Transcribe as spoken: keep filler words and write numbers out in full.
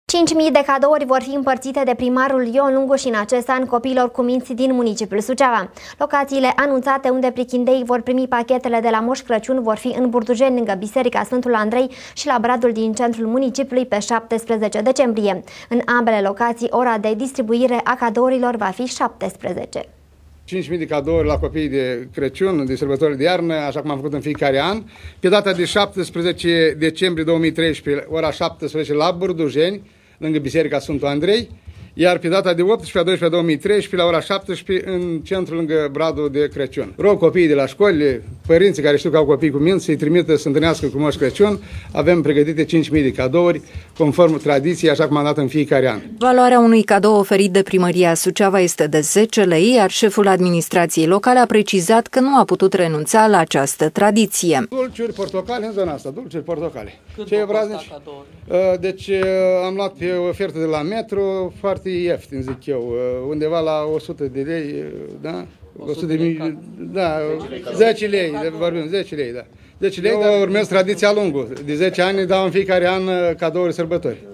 cinci mii de cadouri vor fi împărțite de primarul Ion Lunguș în acest an copiilor cu minți din municipiul Suceava. Locațiile anunțate unde prichindei vor primi pachetele de la Moș Crăciun vor fi în Burdujeni, lângă Biserica Sfântul Andrei, și la Bradul din centrul municipiului pe șaptesprezece decembrie. În ambele locații, ora de distribuire a cadourilor va fi șaptesprezece. cinci mii de cadouri la copiii de Crăciun, de sărbători de iarnă, așa cum am făcut în fiecare an. Pe data de șaptesprezece decembrie două mii treisprezece, ora șaptesprezece, la Burdujeni, lângă Biserica Sfântul Andrei, iar pe data de optsprezece a doisprezece două mii treisprezece, la ora șaptesprezece, în centru, lângă Bradul de Crăciun. Rog copiii de la școli, părinții care știu că au copii cu minți, să-i trimită să întâlnească cu Moș Crăciun. Avem pregătite cinci mii de cadouri, conform tradiției, așa cum am dat în fiecare an. Valoarea unui cadou oferit de Primăria Suceava este de zece lei, iar șeful administrației locale a precizat că nu a putut renunța la această tradiție. Dulciuri, portocale în zona asta, dulciuri, portocale. Cât Ce vă costa cadourile? Deci am luat pe ofertă de la Metro, foarte ieftin, zic eu, undeva la o sută de lei, da? o sută de mii, da, zece lei, vorbim, zece lei, da. zece lei, dar urmez tradiția lungă. De zece ani dau în fiecare an cadouri sărbători.